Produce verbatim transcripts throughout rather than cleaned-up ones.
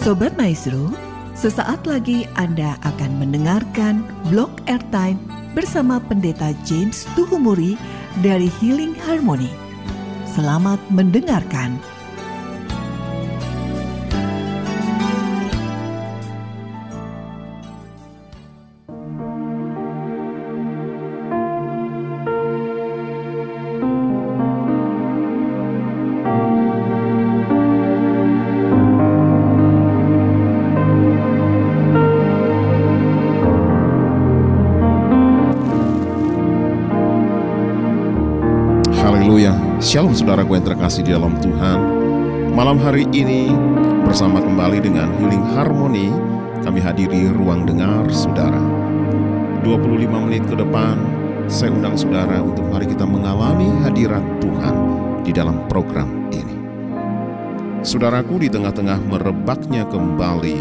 Sobat Maestro, sesaat lagi Anda akan mendengarkan Blog Airtime bersama Pendeta James Tuhumuri dari Healing Harmony. Selamat mendengarkan. Shalom saudaraku yang terkasih di dalam Tuhan. Malam hari ini bersama kembali dengan Healing Harmony, kami hadiri ruang dengar saudara. dua puluh lima menit ke depan saya undang saudara untuk mari kita mengalami hadirat Tuhan di dalam program ini. Saudaraku, di tengah-tengah merebaknya kembali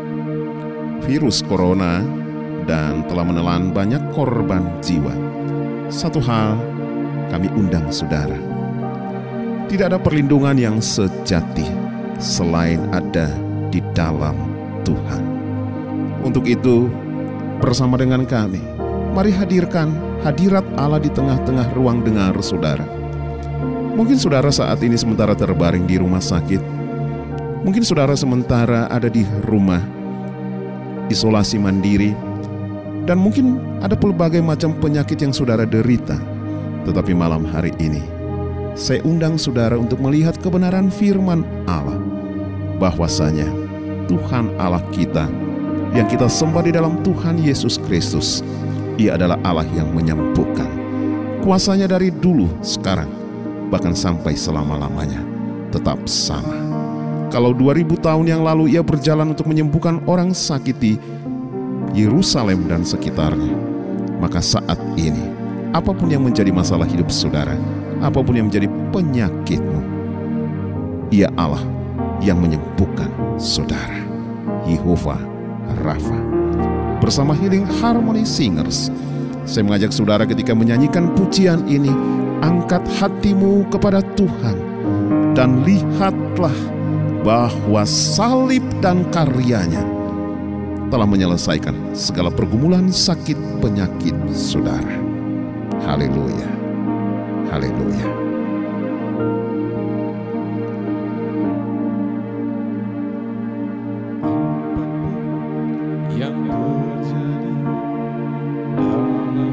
virus corona dan telah menelan banyak korban jiwa, satu hal kami undang saudara. Tidak ada perlindungan yang sejati selain ada di dalam Tuhan. Untuk itu, bersama dengan kami, mari hadirkan hadirat Allah di tengah-tengah ruang dengar saudara. Mungkin saudara saat ini sementara terbaring di rumah sakit. Mungkin saudara sementara ada di rumah isolasi mandiri. Dan mungkin ada berbagai macam penyakit yang saudara derita. Tetapi malam hari ini, saya undang saudara untuk melihat kebenaran firman Allah, bahwasanya Tuhan Allah kita yang kita sembah di dalam Tuhan Yesus Kristus, Ia adalah Allah yang menyembuhkan. Kuasanya dari dulu, sekarang, bahkan sampai selama-lamanya tetap sama. Kalau dua ribu tahun yang lalu Ia berjalan untuk menyembuhkan orang sakit di Yerusalem dan sekitarnya, maka saat ini apapun yang menjadi masalah hidup saudara, apapun yang menjadi penyakitmu, Ia Allah yang menyembuhkan saudara. Yehovah Rafa. Bersama Healing Harmony Singers, saya mengajak saudara ketika menyanyikan pujian ini, angkat hatimu kepada Tuhan dan lihatlah bahwa salib dan karyanya telah menyelesaikan segala pergumulan sakit penyakit saudara. Haleluya. Haleluya. Yang terjadi dalam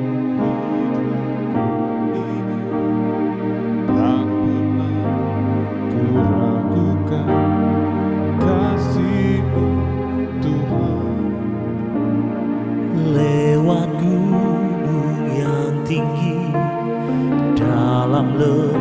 hidupku ini, tak pernah ku ragukan kasih-Mu Tuhan. Lewat gunung yang tinggi, dalam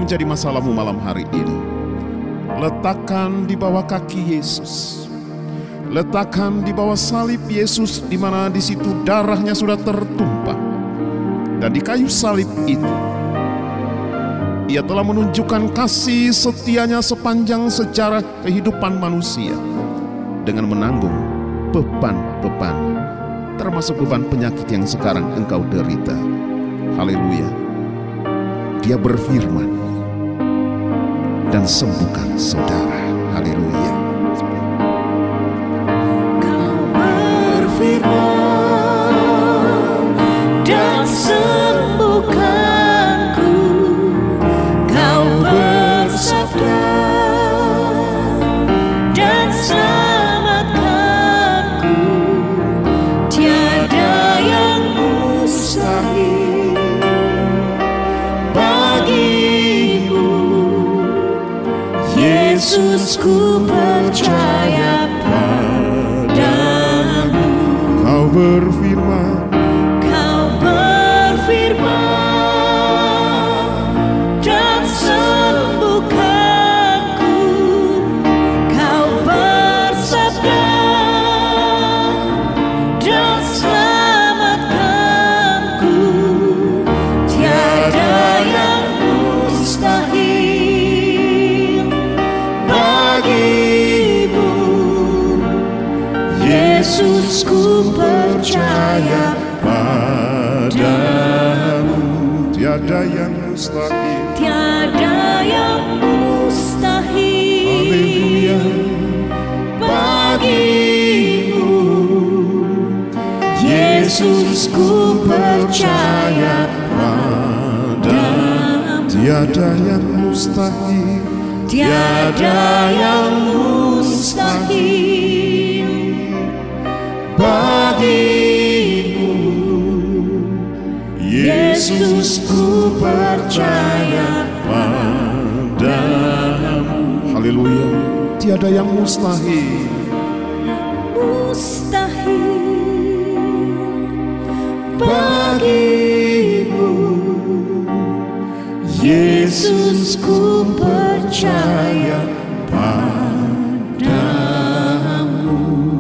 menjadi masalahmu malam hari ini? Letakkan di bawah kaki Yesus. Letakkan di bawah salib Yesus, di mana di situ darahnya sudah tertumpah. Dan di kayu salib itu, Ia telah menunjukkan kasih setianya sepanjang sejarah kehidupan manusia dengan menanggung beban-beban, termasuk beban penyakit yang sekarang engkau derita. Haleluya. Dia berfirman dan sembuhkan saudara. Haleluya. Kau berfirman dan sembuhkanku. Kau bersabda dan selamatkanku. Tiada yang mustahil bagimu. Yesus, ku percaya padamu. Kau berfirman, Kau berfirman dan sembuhkanku. Kau bersabda dan selamatkanku. Tiada yang mustahil bagimu. Yesus, ku percaya padamu tiada yang mustahil. tiada yang mustahil Haleluya. bagimu. Yesus, ku percaya padamu. Tiada yang mustahil. Tiada yang mustahil bagimu. Yesus, ku percaya padamu. Haleluya. Tiada yang mustahil. mustahil bagimu. Yesus, ku percaya padamu.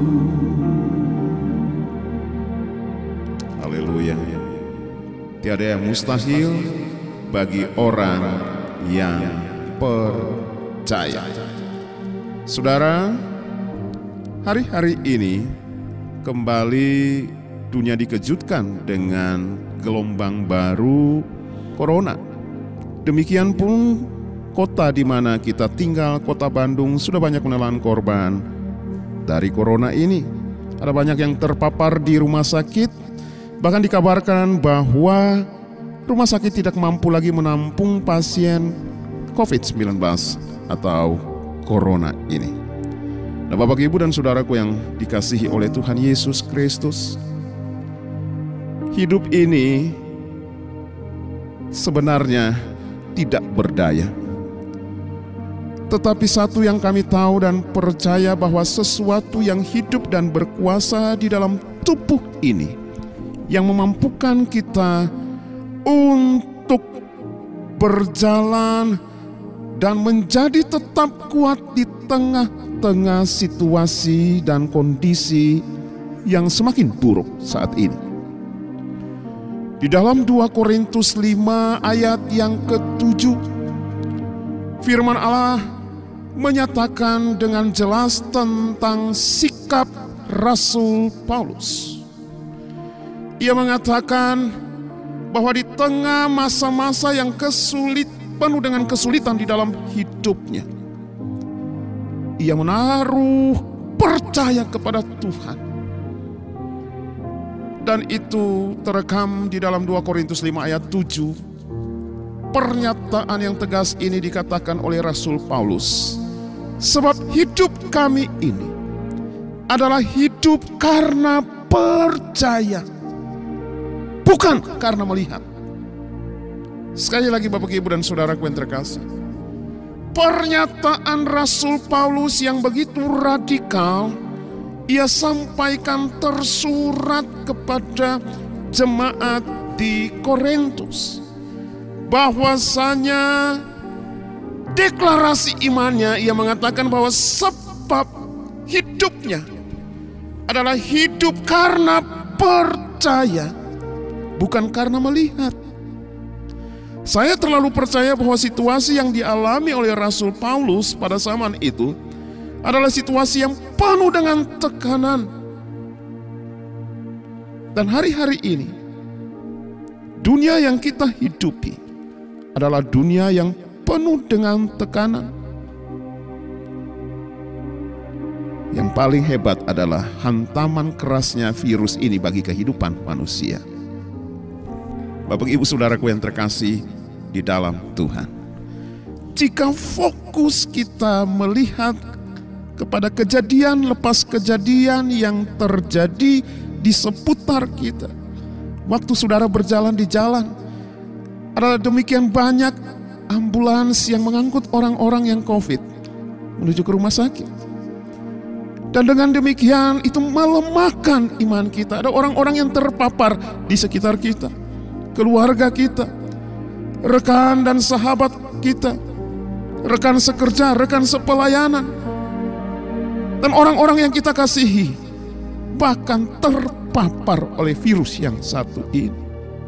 Haleluya. Tiada yang mustahil bagi orang yang percaya. Saudara, hari-hari ini kembali dunia dikejutkan dengan gelombang baru corona. Demikian pun kota di mana kita tinggal, kota Bandung, sudah banyak menelan korban dari corona ini. Ada banyak yang terpapar di rumah sakit. Bahkan dikabarkan bahwa rumah sakit tidak mampu lagi menampung pasien covid sembilan belas atau corona ini. Nah, Bapak, Ibu, dan saudaraku yang dikasihi oleh Tuhan Yesus Kristus, hidup ini sebenarnya tidak berdaya. Tetapi satu yang kami tahu dan percaya, bahwa sesuatu yang hidup dan berkuasa di dalam tubuh ini yang memampukan kita untuk berjalan dan menjadi tetap kuat di tengah-tengah situasi dan kondisi yang semakin buruk saat ini. Di dalam dua Korintus lima ayat yang ketujuh, firman Allah menyatakan dengan jelas tentang sikap Rasul Paulus. Ia mengatakan bahwa di tengah masa-masa yang kesulit, penuh dengan kesulitan di dalam hidupnya, ia menaruh percaya kepada Tuhan. Dan itu terekam di dalam dua Korintus lima ayat tujuh. Pernyataan yang tegas ini dikatakan oleh Rasul Paulus. Sebab hidup kami ini adalah hidup karena percaya, bukan karena melihat. Sekali lagi Bapak, Ibu, dan saudaraku yang terkasih, pernyataan Rasul Paulus yang begitu radikal, ia sampaikan tersurat kepada jemaat di Korintus, bahwasanya deklarasi imannya, ia mengatakan bahwa sebab hidupnya adalah hidup karena percaya, bukan karena melihat. Saya terlalu percaya bahwa situasi yang dialami oleh Rasul Paulus pada zaman itu adalah situasi yang penuh dengan tekanan. Dan hari-hari ini, dunia yang kita hidupi adalah dunia yang penuh dengan tekanan. Yang paling hebat adalah hantaman kerasnya virus ini bagi kehidupan manusia. Bapak Ibu Saudaraku yang terkasih di dalam Tuhan, jika fokus kita melihat kepada kejadian lepas kejadian yang terjadi di seputar kita, waktu saudara berjalan di jalan, adalah demikian banyak ambulans yang mengangkut orang-orang yang COVID menuju ke rumah sakit. Dan dengan demikian itu melemahkan iman kita. Ada orang-orang yang terpapar di sekitar kita, keluarga kita, rekan dan sahabat kita, rekan sekerja, rekan sepelayanan, dan orang-orang yang kita kasihi bahkan terpapar oleh virus yang satu ini.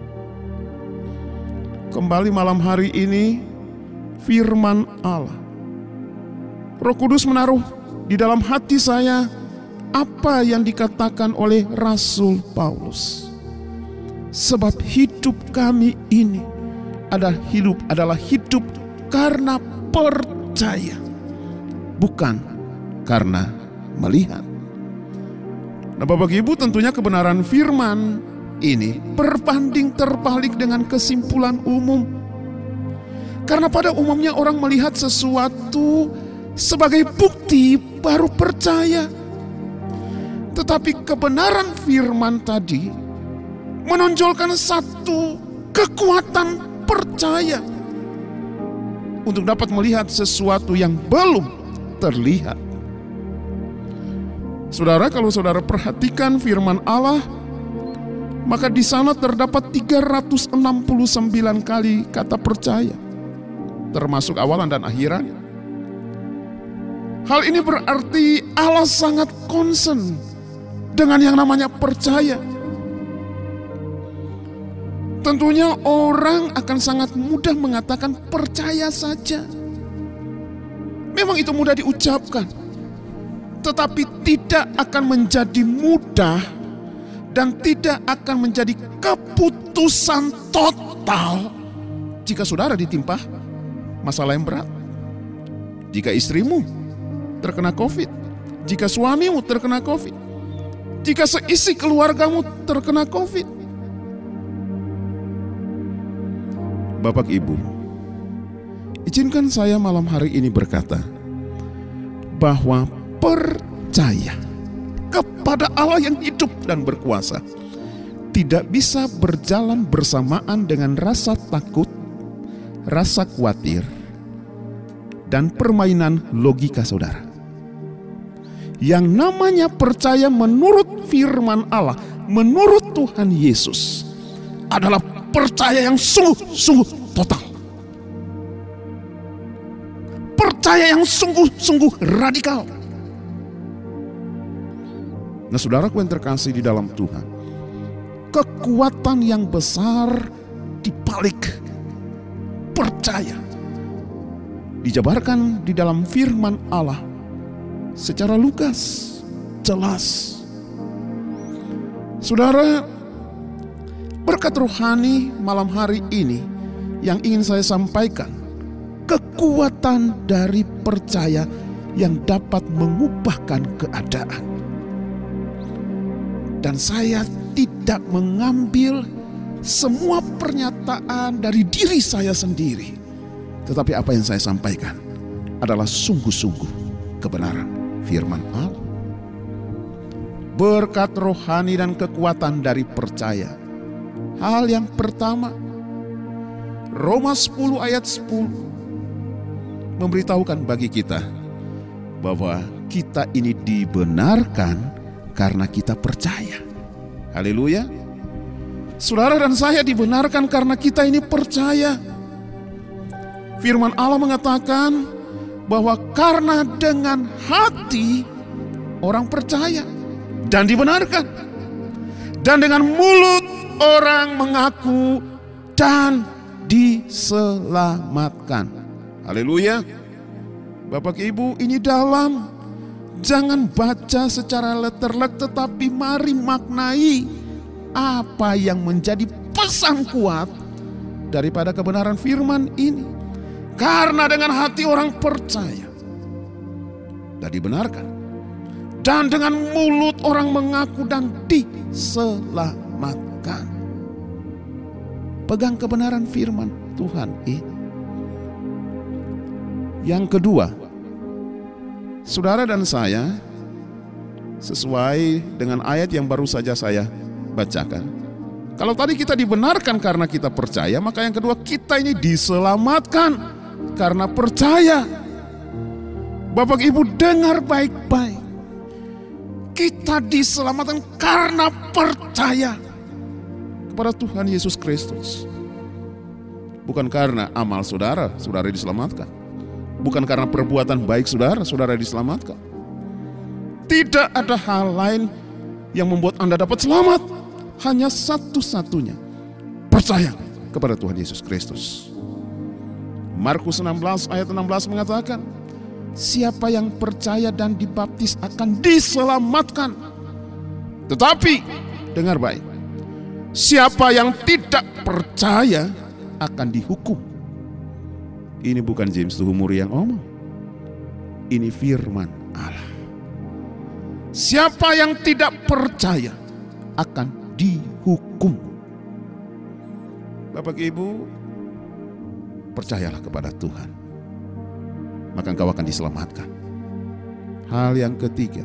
Kembali malam hari ini, firman Allah, Roh Kudus menaruh di dalam hati saya apa yang dikatakan oleh Rasul Paulus. Sebab hidup kami ini adalah hidup adalah hidup karena percaya, bukan karena melihat. Nah, Bapak Ibu, tentunya kebenaran firman ini berbanding terbalik dengan kesimpulan umum. Karena pada umumnya orang melihat sesuatu sebagai bukti baru percaya. Tetapi kebenaran firman tadi menonjolkan satu kekuatan percaya untuk dapat melihat sesuatu yang belum terlihat. Saudara, kalau saudara perhatikan firman Allah, maka di sana terdapat tiga ratus enam puluh sembilan kali kata percaya, termasuk awalan dan akhiran. Hal ini berarti Allah sangat concern dengan yang namanya percaya. Tentunya orang akan sangat mudah mengatakan percaya saja. Memang itu mudah diucapkan, tetapi tidak akan menjadi mudah dan tidak akan menjadi keputusan total jika saudara ditimpa masalah yang berat. Jika istrimu terkena COVID, jika suamimu terkena COVID, jika seisi keluargamu terkena COVID. Bapak Ibu, izinkan saya malam hari ini berkata bahwa percaya kepada Allah yang hidup dan berkuasa tidak bisa berjalan bersamaan dengan rasa takut, rasa khawatir, dan permainan logika saudara. Yang namanya percaya menurut firman Allah, menurut Tuhan Yesus, adalah percaya yang sungguh-sungguh total. Percaya yang sungguh-sungguh radikal. Nah, saudaraku yang terkasih di dalam Tuhan, kekuatan yang besar di balik percaya dijabarkan di dalam firman Allah secara lugas, jelas. Saudara, berkat rohani malam hari ini yang ingin saya sampaikan, kekuatan dari percaya yang dapat mengubahkan keadaan. Dan saya tidak mengambil semua pernyataan dari diri saya sendiri, tetapi apa yang saya sampaikan adalah sungguh-sungguh kebenaran firman Allah. Berkat rohani dan kekuatan dari percaya. Hal yang pertama, Roma sepuluh ayat sepuluh memberitahukan bagi kita bahwa kita ini dibenarkan karena kita percaya. Haleluya. Saudara dan saya dibenarkan karena kita ini percaya. Firman Allah mengatakan bahwa karena dengan hati orang percaya dan dibenarkan, dan dengan mulut orang mengaku dan diselamatkan. Haleluya. Bapak Ibu, ini dalam. Jangan baca secara letterlek, tetapi mari maknai apa yang menjadi pesan kuat daripada kebenaran firman ini. Karena dengan hati orang percaya dan dibenarkan, dan dengan mulut orang mengaku dan diselamatkan. Pegang kebenaran firman Tuhan ini. Yang kedua, saudara dan saya, sesuai dengan ayat yang baru saja saya bacakan, kalau tadi kita dibenarkan karena kita percaya, maka yang kedua kita ini diselamatkan karena percaya. Bapak Ibu dengar baik-baik. Kita diselamatkan karena percaya kepada Tuhan Yesus Kristus. Bukan karena amal saudara, saudara diselamatkan. Bukan karena perbuatan baik saudara, saudara diselamatkan. Tidak ada hal lain yang membuat Anda dapat selamat. Hanya satu-satunya, percaya kepada Tuhan Yesus Kristus. Markus enam belas ayat enam belas mengatakan, siapa yang percaya dan dibaptis akan diselamatkan. Tetapi, dengar baik, siapa yang tidak percaya akan dihukum. Ini bukan James Tuhumuri yang omong. Ini firman Allah. Siapa yang tidak percaya akan dihukum. Bapak Ibu, percayalah kepada Tuhan, maka engkau akan diselamatkan. Hal yang ketiga,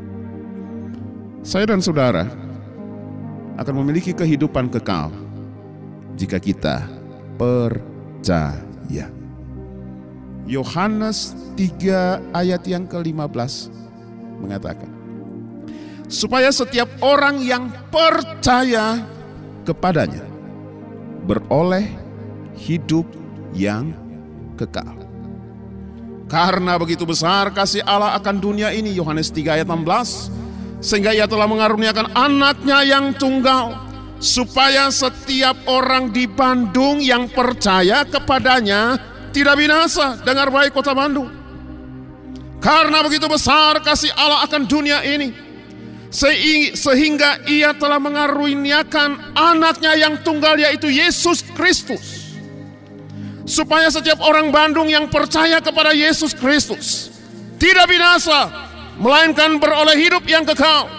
saya dan saudara akan memiliki kehidupan kekal jika kita percaya. Yohanes tiga ayat yang kelima belas mengatakan, supaya setiap orang yang percaya kepadanya beroleh hidup yang kekal. Karena begitu besar kasih Allah akan dunia ini, Yohanes tiga ayat enam belas, sehingga ia telah mengaruniakan anaknya yang tunggal, supaya setiap orang di Bandung yang percaya kepadanya tidak binasa. Dengar baik kota Bandung. Karena begitu besar kasih Allah akan dunia ini, sehingga ia telah mengaruniakan anaknya yang tunggal, yaitu Yesus Kristus, supaya setiap orang Bandung yang percaya kepada Yesus Kristus tidak binasa, melainkan beroleh hidup yang kekal.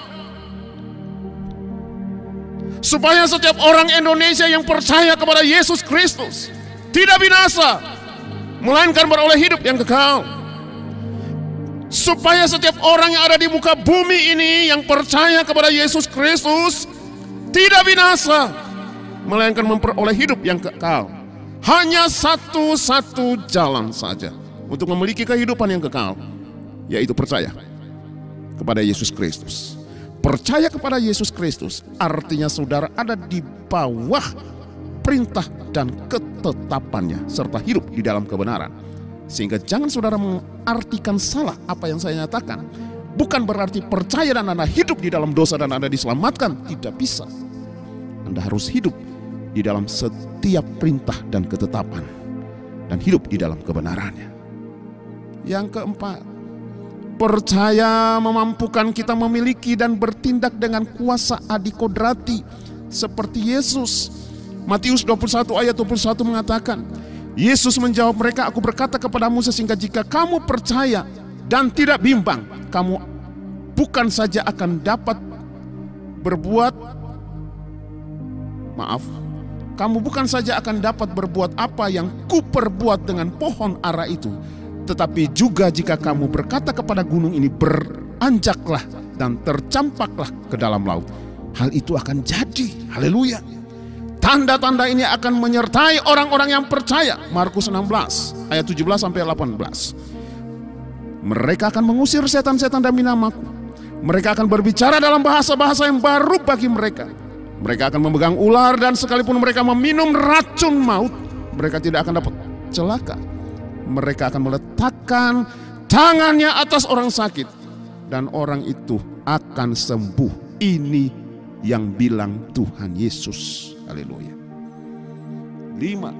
Supaya setiap orang Indonesia yang percaya kepada Yesus Kristus tidak binasa, melainkan beroleh hidup yang kekal. Supaya setiap orang yang ada di muka bumi ini yang percaya kepada Yesus Kristus tidak binasa, melainkan memperoleh hidup yang kekal. Hanya satu-satu jalan saja untuk memiliki kehidupan yang kekal, yaitu percaya kepada Yesus Kristus. Percaya kepada Yesus Kristus artinya saudara ada di bawah perintah dan ketetapannya, serta hidup di dalam kebenaran. Sehingga jangan saudara mengartikan salah apa yang saya nyatakan. Bukan berarti percaya dan Anda hidup di dalam dosa dan Anda diselamatkan. Tidak bisa. Anda harus hidup di dalam setiap perintah dan ketetapan, dan hidup di dalam kebenarannya. Yang keempat, percaya memampukan kita memiliki dan bertindak dengan kuasa adikodrati seperti Yesus. Matius dua puluh satu ayat dua puluh satu mengatakan, Yesus menjawab mereka, aku berkata kepadamu sehingga jika kamu percaya dan tidak bimbang, kamu bukan saja akan dapat berbuat, maaf, kamu bukan saja akan dapat berbuat apa yang kuperbuat dengan pohon ara itu, tetapi juga jika kamu berkata kepada gunung ini, beranjaklah dan tercampaklah ke dalam laut, hal itu akan jadi. Haleluya. Tanda-tanda ini akan menyertai orang-orang yang percaya. Markus enam belas ayat tujuh belas sampai delapan belas. Mereka akan mengusir setan-setan demi namaku. Mereka akan berbicara dalam bahasa-bahasa yang baru bagi mereka. Mereka akan memegang ular, dan sekalipun mereka meminum racun maut, mereka tidak akan dapat celaka. mereka akan meletakkan tangannya atas orang sakit dan orang itu akan sembuh. Ini yang bilang Tuhan Yesus. Haleluya. Lima.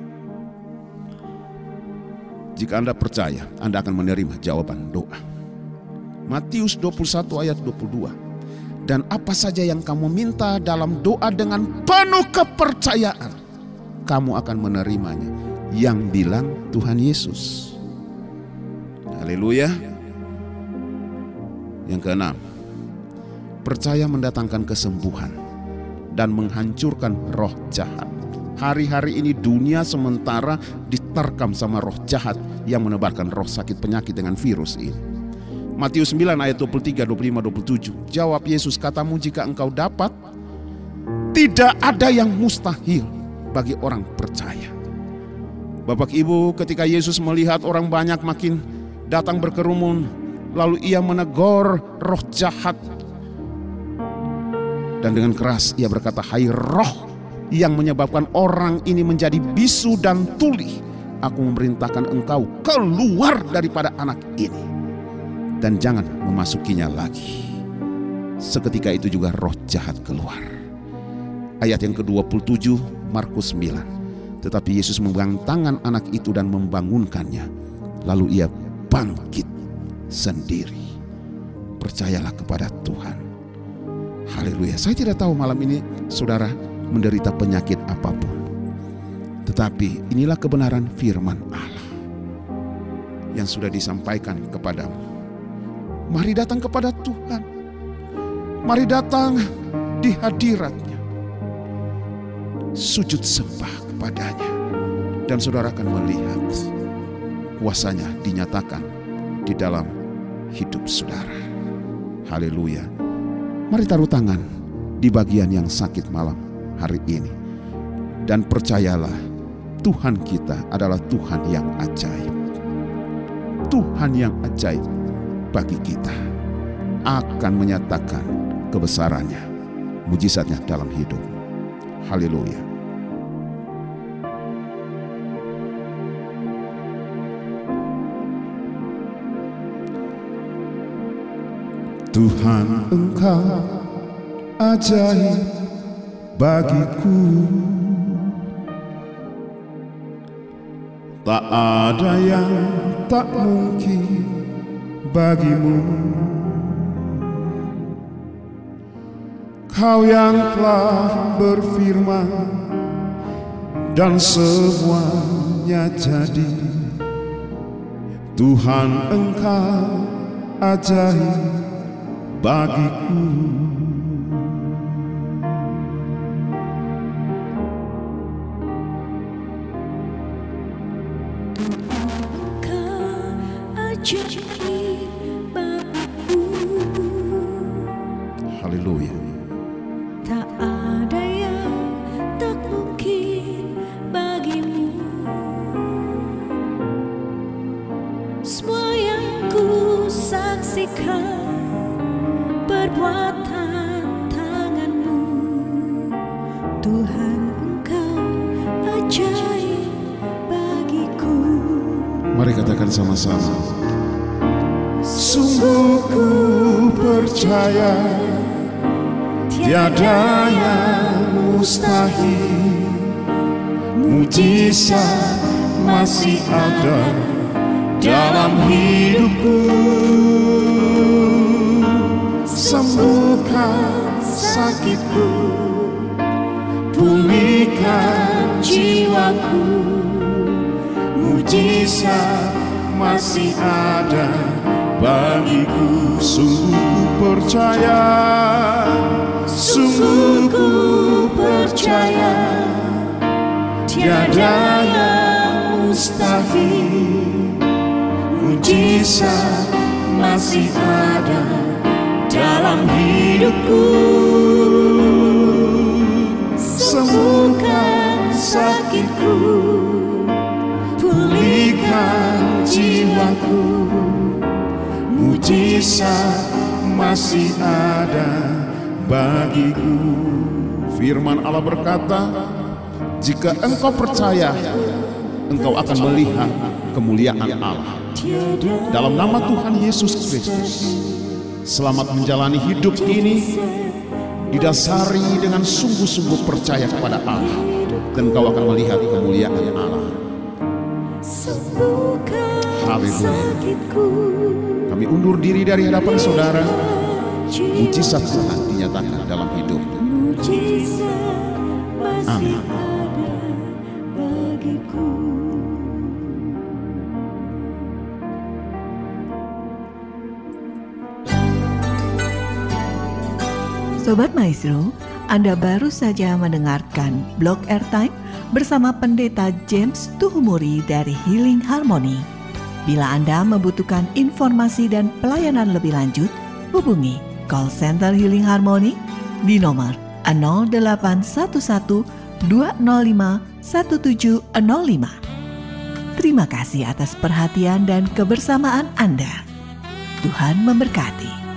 Jika Anda percaya, Anda akan menerima jawaban doa. Matius dua puluh satu ayat dua puluh dua. Dan apa saja yang kamu minta dalam doa dengan penuh kepercayaan, kamu akan menerimanya. Yang bilang Tuhan Yesus. Haleluya. Yang keenam, percaya mendatangkan kesembuhan dan menghancurkan roh jahat. Hari-hari ini dunia sementara diterkam sama roh jahat yang menebarkan roh sakit penyakit dengan virus ini. Matius sembilan ayat dua puluh tiga, dua puluh lima, dua puluh tujuh. Jawab Yesus, katamu jika engkau dapat, tidak ada yang mustahil bagi orang percaya. Bapak Ibu, ketika Yesus melihat orang banyak makin datang berkerumun, lalu ia menegur roh jahat. Dan dengan keras ia berkata, hai roh yang menyebabkan orang ini menjadi bisu dan tuli, aku memerintahkan engkau keluar daripada anak ini dan jangan memasukinya lagi. Seketika itu juga roh jahat keluar. Ayat yang ke dua puluh tujuh Markus sembilan. Tetapi Yesus memegang tangan anak itu dan membangunkannya. Lalu ia bangkit sendiri. Percayalah kepada Tuhan. Haleluya. Saya tidak tahu malam ini saudara menderita penyakit apapun. Tetapi inilah kebenaran firman Allah yang sudah disampaikan kepadamu. Mari datang kepada Tuhan. Mari datang di hadirat-Nya. Sujud sembah kepadanya. Dan saudara akan melihat kuasa-Nya dinyatakan di dalam hidup saudara. Haleluya. Mari taruh tangan di bagian yang sakit malam hari ini. Dan percayalah, Tuhan kita adalah Tuhan yang ajaib. Tuhan yang ajaib bagi kita akan menyatakan kebesarannya, mujizatnya dalam hidup. Haleluya. Tuhan, Engkau ajaib bagiku. Tak ada yang tak mungkin bagimu. Kau yang telah berfirman dan semuanya jadi. Tuhan, Engkau ajaib bagiku. Haleluya. Tak ada yang tak mungkin bagimu. Semua yang ku saksikan perbuatan tangan-Mu. Tuhan, Engkau ajaib bagiku. Mari katakan sama-sama. Sungguh ku percaya tiada yang mustahil. Mujizat masih ada dalam hidupku. Sembuhkan sakitku, pulihkan jiwaku. Mujizat masih ada bagiku. Sungguh percaya, sungguh ku percaya tiada yang mustahil. Mujizat masih ada dalam hidupku. Sembuhkan sakitku, pulihkan jiwaku. Mujizat masih ada bagiku. Firman Allah berkata, jika engkau percaya, engkau akan melihat kemuliaan Allah. Dalam nama Tuhan Yesus Kristus, selamat menjalani hidup ini didasari dengan sungguh-sungguh percaya kepada Allah, dan kau akan melihat kemuliaan Allah. Haleluya. Kami undur diri dari hadapan saudara. Mujizat Tuhan dinyatakan dalam hidup. Amin. Sobat Maestro, Anda baru saja mendengarkan Blog Airtime bersama Pendeta James Tuhumuri dari Healing Harmony. Bila Anda membutuhkan informasi dan pelayanan lebih lanjut, hubungi call center Healing Harmony di nomor nol delapan satu satu dua nol lima satu tujuh nol lima. Terima kasih atas perhatian dan kebersamaan Anda. Tuhan memberkati.